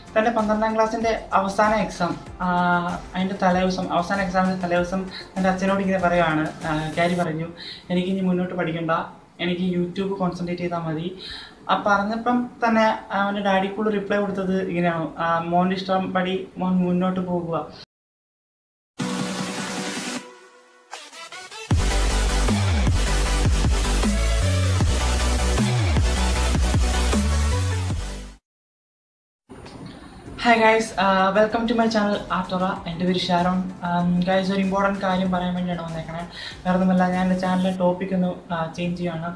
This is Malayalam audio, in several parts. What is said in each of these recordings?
തൻ്റെ 12ാം ക്ലാസ്സിൻ്റെ അവസാന എക്സാം അതിൻ്റെ തലേദിവസം അവസാന എക്സാമിൻ്റെ തലേദിവസം എൻ്റെ അച്ഛനോട് ഇങ്ങനെ പറയുകയാണ്. ക്യാരി പറഞ്ഞു, എനിക്കിനി മുന്നോട്ട് പഠിക്കണ്ട, എനിക്ക് യൂട്യൂബ് കോൺസെൻട്രേറ്റ് ചെയ്താൽ മതി. പറഞ്ഞപ്പം തന്നെ അവൻ്റെ ഡാഡിക്കുള്ള റിപ്ലൈ കൊടുത്തത് ഇങ്ങനെയാണ്, മോൻ്റെ ഇഷ്ടം പടി മോൻ മുന്നോട്ട് പോകുക. Hi guys, welcome to my channel ആർട്ടോറ. എൻ്റെ പേര് ഷാരോൺ. ഗൈസ്, ഒരു ഇമ്പോർട്ടൻറ്റ് കാര്യം പറയാൻ വേണ്ടിയാണ് വന്നേക്കണേ. വേറെ ഒന്നുമല്ല, ഞാൻ എൻ്റെ ചാനലിലെ ടോപ്പിക് ഒന്ന് ചേഞ്ച് ചെയ്യുകയാണ്.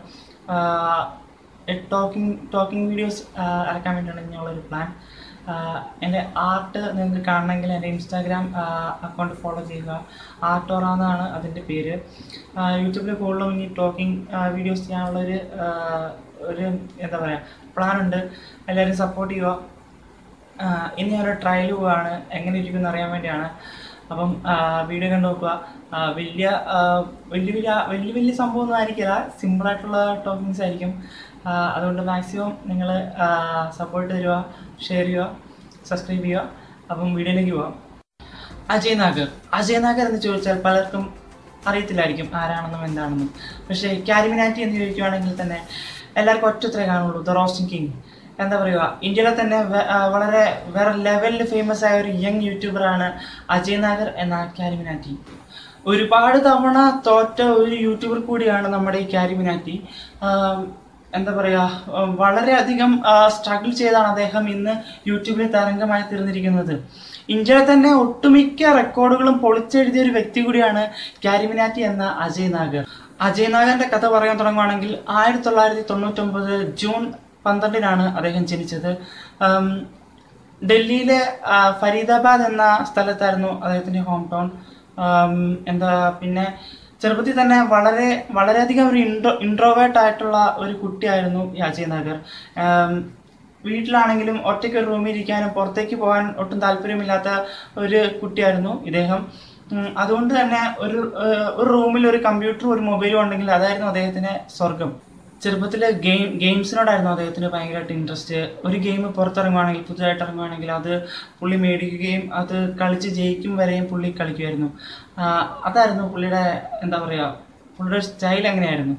ടോക്കിംഗ് വീഡിയോസ് ഇറക്കാൻ വേണ്ടിയാണ് ഞങ്ങളൊരു പ്ലാൻ. എൻ്റെ ആർട്ട് നിങ്ങൾക്ക് കാണണമെങ്കിൽ എൻ്റെ ഇൻസ്റ്റാഗ്രാം അക്കൗണ്ട് ഫോളോ ചെയ്യുക. ആർട്ടോറ എന്നാണ് അതിൻ്റെ പേര്. യൂട്യൂബിൽ കൂടുതലും ഈ ടോക്കിംഗ് വീഡിയോസ് ചെയ്യാനുള്ളൊരു എന്താ പറയുക പ്ലാനുണ്ട്. എല്ലാവരും സപ്പോർട്ട് ചെയ്യുക. ഇനി ഞാനൊരു ട്രയൽ പോവുകയാണ്, എങ്ങനെ ഇരിക്കുമെന്ന് അറിയാൻ വേണ്ടിയാണ്. അപ്പം വീഡിയോ കണ്ടു നോക്കുക. വലിയ സംഭവമൊന്നും ആയിരിക്കില്ല, സിമ്പിളായിട്ടുള്ള ടോക്കിങ്സ് ആയിരിക്കും. അതുകൊണ്ട് മാക്സിമം നിങ്ങൾ സപ്പോർട്ട് തരിക, ഷെയർ ചെയ്യുക, സബ്സ്ക്രൈബ് ചെയ്യുക. അപ്പം വീഡിയോയിലേക്ക് പോവാം. അജയ് നാഗർ എന്ന് ചോദിച്ചാൽ പലർക്കും അറിയത്തില്ലായിരിക്കും ആരാണെന്നും എന്താണെന്നും. പക്ഷേ ക്യാരി മിനാറ്റി എന്ന് ചോദിക്കുകയാണെങ്കിൽ തന്നെ എല്ലാവർക്കും ഒറ്റത്രേ കാണുള്ളൂ, ദ റോസ്റ്റിംഗ് കിങ്. എന്താ പറയുക, ഇന്ത്യയിലെ തന്നെ വേറെ ലെവലിൽ ഫേമസ് ആയ ഒരു യങ് യൂട്യൂബറാണ് അജയ് നാഗർ എന്ന ക്യാരി മിനാറ്റി. ഒരുപാട് തവണ തോറ്റ ഒരു യൂട്യൂബർ കൂടിയാണ് നമ്മുടെ ഈ ക്യാരി മിനാറ്റി. എന്താ പറയുക, വളരെയധികം സ്ട്രഗിൾ ചെയ്താണ് അദ്ദേഹം ഇന്ന് യൂട്യൂബിൽ തരംഗമായി തീർന്നിരിക്കുന്നത്. ഇന്ത്യയിലെ തന്നെ ഒട്ടുമിക്ക റെക്കോർഡുകളും പൊളിച്ചെഴുതിയ ഒരു വ്യക്തി കൂടിയാണ് ക്യാരി മിനാറ്റി എന്ന അജയ് നാഗറിന്റെ കഥ പറയാൻ തുടങ്ങുകയാണെങ്കിൽ 1999 ജൂൺ 12 അദ്ദേഹം ജനിച്ചത്. ഡൽഹിയിലെ ഫരീദാബാദ് എന്ന സ്ഥലത്തായിരുന്നു അദ്ദേഹത്തിൻ്റെ ഹോം ടൗൺ. പിന്നെ ചെറുപ്പത്തിൽ തന്നെ വളരെയധികം ഒരു ഇൻട്രോവേർട്ട് ആയിട്ടുള്ള ഒരു കുട്ടിയായിരുന്നു ഈ അജയ് നാഗർ. വീട്ടിലാണെങ്കിലും ഒറ്റയ്ക്ക് ഒരു റൂമിൽ ഇരിക്കാനും പുറത്തേക്ക് പോകാൻ ഒട്ടും താല്പര്യമില്ലാത്ത ഒരു കുട്ടിയായിരുന്നു ഇദ്ദേഹം. അതുകൊണ്ട് തന്നെ ഒരു റൂമിൽ ഒരു കമ്പ്യൂട്ടറും ഒരു മൊബൈലും ഉണ്ടെങ്കിൽ അതായിരുന്നു അദ്ദേഹത്തിന് സ്വർഗം. ചെറുപ്പത്തിൽ ഗെയിംസിനോടായിരുന്നു അദ്ദേഹത്തിന് ഭയങ്കരമായിട്ട് ഇൻട്രസ്റ്റ്. ഒരു ഗെയിം പുറത്തിറങ്ങുവാണെങ്കിൽ, പുതുതായിട്ട് ഇറങ്ങുവാണെങ്കിൽ അത് പുള്ളി മേടിക്കുകയും അത് കളിച്ച് ജയിക്കും വരെയും പുള്ളി കളിക്കുമായിരുന്നു. അതായിരുന്നു പുള്ളിയുടെ എന്താ പറയുക, പുള്ളിയുടെ സ്റ്റൈൽ അങ്ങനെയായിരുന്നു.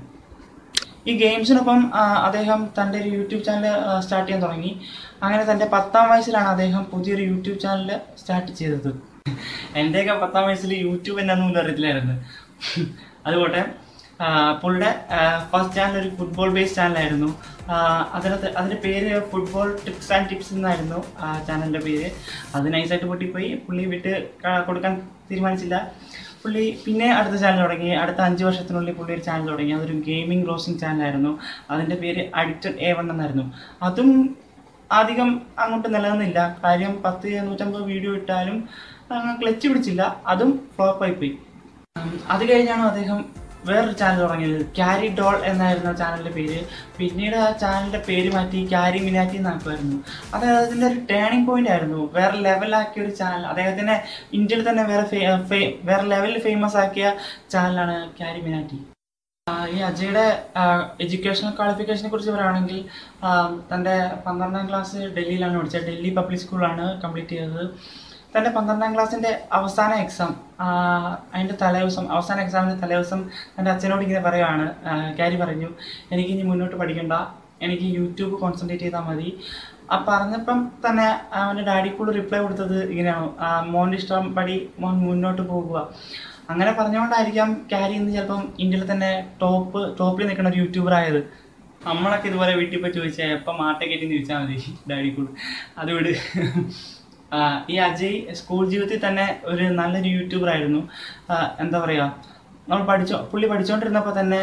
ഈ ഗെയിംസിനൊപ്പം അദ്ദേഹം തൻ്റെ ഒരു യൂട്യൂബ് ചാനൽ സ്റ്റാർട്ട് ചെയ്യാൻ തുടങ്ങി. അങ്ങനെ തൻ്റെ 10ാം വയസ്സിലാണ് അദ്ദേഹം പുതിയൊരു യൂട്യൂബ് ചാനൽ സ്റ്റാർട്ട് ചെയ്തത്. എൻ്റെയൊക്കെ 10ാം വയസ്സിൽ യൂട്യൂബ് എന്നാന്ന് പോലും അറിയത്തില്ലായിരുന്നു. അതുപോലെ പുള്ളിയുടെ ഫസ്റ്റ് ചാനൽ ഒരു ഫുട്ബോൾ ബേസ്ഡ് ചാനലായിരുന്നു. അതിൻ്റെ പേര് ഫുട്ബോൾ ട്രിക്സ് ആൻഡ് ടിപ്സ് എന്നായിരുന്നു ചാനലിൻ്റെ പേര്. അത് നൈസായിട്ട് പൊട്ടിപ്പോയി, പുള്ളി വിട്ട് കൊടുക്കാൻ തീരുമാനിച്ചില്ല. പുള്ളി പിന്നെ അടുത്ത ചാനൽ തുടങ്ങി. അടുത്ത 5 വർഷത്തിനുള്ളിൽ പുള്ളി ഒരു ചാനൽ തുടങ്ങി. അതൊരു ഗെയിമിംഗ് റോസ്റ്റിംഗ് ചാനലായിരുന്നു. അതിൻ്റെ പേര് അഡിക്റ്റഡ് A1 എന്നായിരുന്നു. അതും അധികം അങ്ങോട്ട് നിലനിന്നില്ല. കാര്യം 150 വീഡിയോ ഇട്ടാലും ക്ലച്ച് പിടിച്ചില്ല, അതും ഫ്ലോപ്പായി പോയി. അത് കഴിഞ്ഞാണ് അദ്ദേഹം വേറൊരു ചാനൽ തുടങ്ങിയത്. ക്യാരി ഡോൾ എന്നായിരുന്നു ചാനലിൻ്റെ പേര്. പിന്നീട് ആ ചാനലിൻ്റെ പേര് മാറ്റി ക്യാരി മിനാറ്റി എന്നാക്കുമായിരുന്നു. അത് അദ്ദേഹത്തിൻ്റെ ഒരു ടേണിംഗ് പോയിന്റ് ആയിരുന്നു. വേറെ ലെവലാക്കിയ ഒരു ചാനൽ, അദ്ദേഹത്തിനെ ഇന്ത്യയിൽ തന്നെ വേറെ ലെവലിൽ ഫേമസ് ആക്കിയ ചാനലാണ് ക്യാരി മിനാറ്റി. ഈ അജയുടെ എഡ്യൂക്കേഷണൽ ക്വാളിഫിക്കേഷനെ കുറിച്ച് പറയുകയാണെങ്കിൽ തൻ്റെ 12ാം ക്ലാസ് ഡൽഹിയിലാണ് പഠിച്ചത്. ഡൽഹി പബ്ലിക് സ്കൂളാണ് കംപ്ലീറ്റ് ചെയ്തത്. തൻ്റെ 12ാം ക്ലാസ്സിൻ്റെ അവസാന എക്സാം അതിൻ്റെ തലേദിവസം അവസാന എക്സാമിൻ്റെ തലേദിവസം എൻ്റെ അച്ഛനോട് ഇങ്ങനെ പറയുകയാണ്. ക്യാരി പറഞ്ഞു, എനിക്കിനി മുന്നോട്ട് പഠിക്കണ്ട, എനിക്ക് യൂട്യൂബ് കോൺസെൻട്രേറ്റ് ചെയ്താൽ മതി. പറഞ്ഞപ്പം തന്നെ അവൻ്റെ ഡാഡിക്കുള്ള റിപ്ലൈ കൊടുത്തത് ഇങ്ങനെയാണ്, മോൻ്റെ ഇഷ്ടം പടി മോൻ മുന്നോട്ട് പോകുക. അങ്ങനെ പറഞ്ഞുകൊണ്ടായിരിക്കാം ക്യാരി ഇന്ന് ചിലപ്പം ഇന്ത്യയിൽ തന്നെ ടോപ്പിൽ നിൽക്കുന്ന ഒരു യൂട്യൂബർ ആയത്. നമ്മളൊക്കെ ഇതുപോലെ വീട്ടിൽ പോയി ചോദിച്ചാൽ എപ്പം മാട്ടേക്കേറ്റി ചോദിച്ചാൽ മതി ഡാഡിക്കുള്ള. അതുകൊണ്ട് ഈ അജയ് സ്കൂൾ ജീവിതത്തിൽ തന്നെ ഒരു നല്ലൊരു യൂട്യൂബർ ആയിരുന്നു. എന്താ പറയുക, പുള്ളി പഠിച്ചുകൊണ്ടിരുന്നപ്പോൾ തന്നെ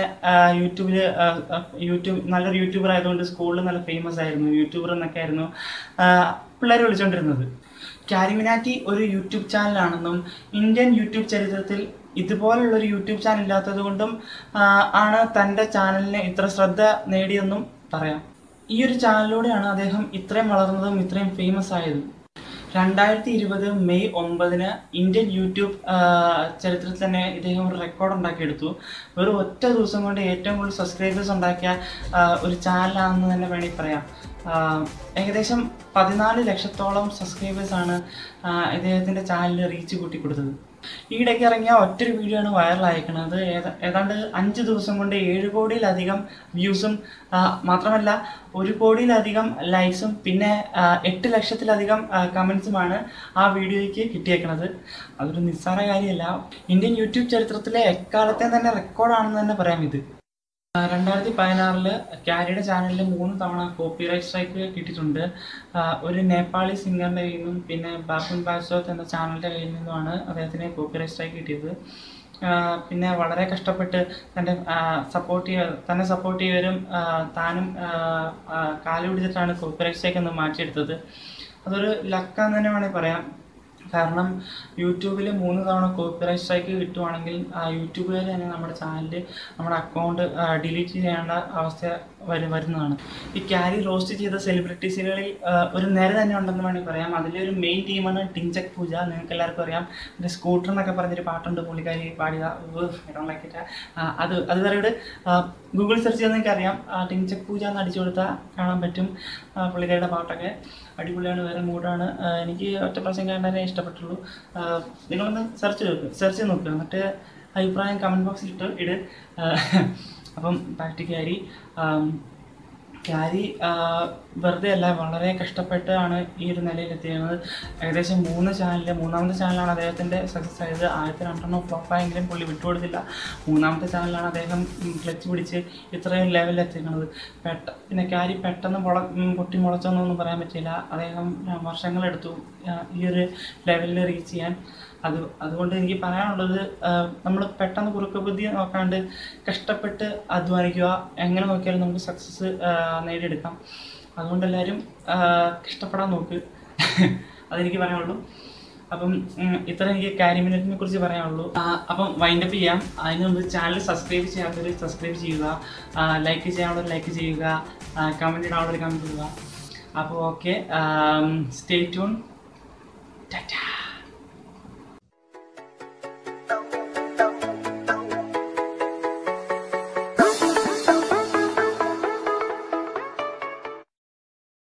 യൂട്യൂബ് നല്ലൊരു യൂട്യൂബർ ആയതുകൊണ്ട് സ്കൂളിൽ നല്ല ഫേമസ് ആയിരുന്നു. യൂട്യൂബർ എന്നൊക്കെ ആയിരുന്നു പിള്ളേർ വിളിച്ചുകൊണ്ടിരുന്നത്. ക്യാരി മിനാറ്റി ഒരു യൂട്യൂബ് ചാനലാണെന്നും ഇന്ത്യൻ യൂട്യൂബ് ചരിത്രത്തിൽ ഇതുപോലുള്ളൊരു യൂട്യൂബ് ചാനൽ ഇല്ലാത്തത് കൊണ്ടും ആണ് തൻ്റെ ചാനലിന് ഇത്ര ശ്രദ്ധ നേടിയെന്നും പറയാം. ഈ ഒരു ചാനലിലൂടെയാണ് അദ്ദേഹം ഇത്രയും വളർന്നതും ഇത്രയും ഫേമസ് ആയതും. 2020 മെയ് 9 ഇന്ത്യൻ യൂട്യൂബ് ചരിത്രത്തിൽ തന്നെ ഇദ്ദേഹം ഒരു റെക്കോർഡ് ഉണ്ടാക്കിയെടുത്തു. ഒരു ഒറ്റ ദിവസം കൊണ്ട് ഏറ്റവും കൂടുതൽ സബ്സ്ക്രൈബേഴ്സ് ഉണ്ടാക്കിയ ഒരു ചാനലാണെന്ന് തന്നെ വേണമെങ്കിൽ പറയാം. ഏകദേശം 14 ലക്ഷത്തോളം സബ്സ്ക്രൈബേഴ്സാണ് ഇദ്ദേഹത്തിൻ്റെ ചാനലിൽ റീച്ച് കൂട്ടിക്കൊടുത്തത്. ഈയിടയ്ക്ക് ഇറങ്ങിയ ഒറ്റൊരു വീഡിയോ ആണ് വൈറലായിരിക്കുന്നത്. ഏതാണ്ട് 5 ദിവസം കൊണ്ട് 7 കോടിയിലധികം വ്യൂസും മാത്രമല്ല 1 കോടിയിലധികം ലൈക്സും പിന്നെ 8 ലക്ഷത്തിലധികം കമൻസുമാണ് ആ വീഡിയോയ്ക്ക് കിട്ടിയേക്കുന്നത്. അതൊരു നിസ്സാര കാര്യമല്ല. ഇന്ത്യൻ യൂട്യൂബ് ചരിത്രത്തിലെ എക്കാലത്തെ തന്നെ റെക്കോർഡാണെന്ന് തന്നെ പറയാം ഇത്. 2016 ക്യാരിയുടെ ചാനലിൽ 3 തവണ കോപ്പിറൈറ്റ് സ്ട്രൈക്ക് കിട്ടിയിട്ടുണ്ട്. ഒരു നേപ്പാളി സിംഗറിൻ്റെ കയ്യിൽ നിന്നും പിന്നെ ബാബുൻ ബാസോത്ത് എന്ന ചാനലിൻ്റെ കയ്യിൽ നിന്നുമാണ് അദ്ദേഹത്തിന് കോപ്പിറൈറ്റ് സ്ട്രൈക്ക് കിട്ടിയത്. പിന്നെ വളരെ കഷ്ടപ്പെട്ട് തന്നെ സപ്പോർട്ട് ചെയ്യവരും താനും കാല് പിടിച്ചിട്ടാണ് കോപ്പിറൈറ്റ് സ്ട്രൈക്ക് എന്ന് മാറ്റിയെടുത്തത്. അതൊരു ലക്കാന്ന് തന്നെ വേണമെങ്കിൽ പറയാം. കാരണം യൂട്യൂബിൽ 3 തവണ കോപ്പിറൈറ്റ് സ്ട്രൈക്ക് കിട്ടുവാണെങ്കിൽ യൂട്യൂബുകാർ തന്നെ നമ്മുടെ ചാനലിൽ നമ്മുടെ അക്കൗണ്ട് ഡിലീറ്റ് ചെയ്യേണ്ട അവസ്ഥ വരുന്നതാണ്. ഈ ക്യാരി റോസ്റ്റ് ചെയ്ത സെലിബ്രിറ്റീസുകളിൽ ഒരു നിര തന്നെ ഉണ്ടെന്ന് വേണമെങ്കിൽ പറയാം. അതിലെ ഒരു മെയിൻ ടീമാണ് ടിങ്ചക് പൂജ. നിങ്ങൾക്ക് എല്ലാവർക്കും അറിയാം. പിന്നെ സ്കൂട്ടർ എന്നൊക്കെ പറഞ്ഞൊരു പാട്ടുണ്ട് പുള്ളിക്കാരി പാടിയ അത് വേറെ ഗൂഗിൾ സെർച്ച് ചെയ്താൽ നിങ്ങൾക്ക് അറിയാം. ടിങ്ചക് പൂജ എന്ന് അടിച്ചു കൊടുത്താൽ കാണാൻ പറ്റും പുള്ളിക്കാരുടെ പാട്ടൊക്കെ. അടിപൊളിയാണ്, വേറെ മൂഡാണ്. എനിക്ക് ഒറ്റ പ്രാവശ്യം കാണാനേ ഇഷ്ടപ്പെട്ടുള്ളൂ. നിങ്ങളൊന്ന് സെർച്ച് ചെയ്ത് നോക്കുക, എന്നിട്ട് അഭിപ്രായം കമൻറ്റ് ബോക്സിൽ ഇട്. അപ്പം ബാക്ക് ടു ക്യാരി വെറുതെ അല്ല, വളരെ കഷ്ടപ്പെട്ടാണ് ഈ ഒരു നിലയിലെത്തിയത്. ഏകദേശം 3 ചാനലിൽ മൂന്നാമത്തെ ചാനലാണ് അദ്ദേഹത്തിൻ്റെ സക്സസ് ആയത്. ആദ്യത്തെ 2 ഫ്ലോപ്പായെങ്കിലും പുള്ളി വിട്ടുകൊടുത്തില്ല. 3ാമത്തെ ചാനലാണ് അദ്ദേഹം ക്ലച്ച് പിടിച്ച് ഇത്രയും ലെവലിലെത്തിക്കുന്നത്. പിന്നെ ക്യാരി പെട്ടെന്ന് പൊട്ടി മുളച്ചൊന്നൊന്നും പറയാൻ പറ്റില്ല. അദ്ദേഹം വർഷങ്ങളെടുത്തു ഈ ഒരു ലെവലിൽ റീച്ച് ചെയ്യാൻ. അതുകൊണ്ട് എനിക്ക് പറയാനുള്ളത്, നമ്മൾ പെട്ടെന്ന് കുറുക്ക് ബുദ്ധി നോക്കാണ്ട് കഷ്ടപ്പെട്ട് അധ്വാനിക്കുക. എങ്ങനെ നോക്കിയാലും നമുക്ക് സക്സസ് നേടിയെടുക്കാം. അതുകൊണ്ട് എല്ലാവരും കഷ്ടപ്പെടാൻ നോക്ക്. അതെനിക്ക് പറയാനുള്ളൂ. അപ്പം ഇത്ര എനിക്ക് ക്യാരി മിനിറ്റിനെ കുറിച്ച് പറയാനുള്ളൂ. അപ്പം വൈൻഡപ്പ് ചെയ്യാം. അതിന് മുമ്പ് ചാനൽ സബ്സ്ക്രൈബ് ചെയ്യാത്തവർ സബ്സ്ക്രൈബ് ചെയ്യുക, ലൈക്ക് ചെയ്യാനുള്ളവർ ലൈക്ക് ചെയ്യുക, കമൻറ്റ് ഇടാനുള്ളവർ കമൻറ്റ് ചെയ്യുക. അപ്പോൾ ഓക്കെ, സ്റ്റേ ട്യൂൺ.